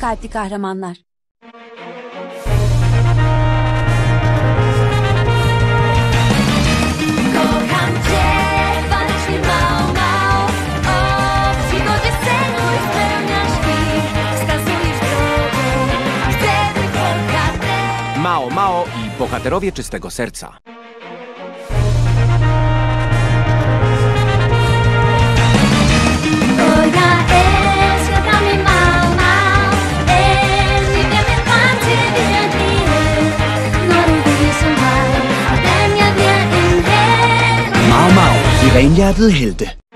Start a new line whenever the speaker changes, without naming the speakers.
kalpli kahramanlar.
Kocham cię, walczy Mao Mao. O, w przygodzie sen mój spełniasz i wskazujesz drogę. Chcę być bohaterem.
Mao Mao i bohaterowie czystego serca.
To ja światami Mao Mao. Nie wiemy pancie,
Mao Mao, de renhjertede helte.